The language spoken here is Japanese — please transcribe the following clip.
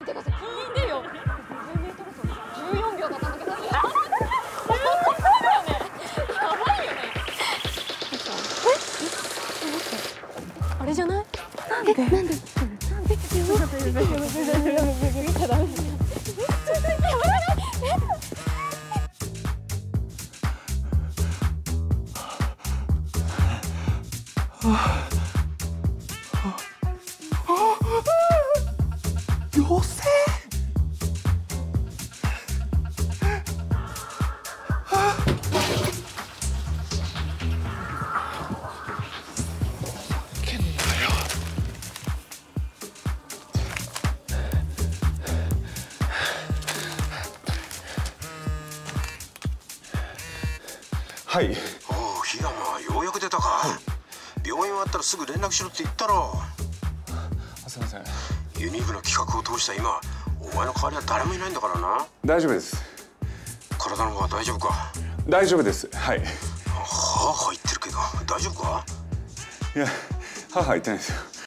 てかさ、聞いてよ。50メートル走14秒だったんだけど、やばいよね。やばいよね。あれじゃない？なんで？ 妖精？けんなよ。はい。 おお、檜山、ようやく出たか。はい、病院終わったらすぐ連絡しろって言ったろ。 すいません。 ユニークな企画を通した今、お前の代わりは誰もいないんだからな。 大丈夫です。 体の方は大丈夫か？ 大丈夫です。はい。 はあはあ言ってるけど大丈夫か？ いや、母は言ってないですよ。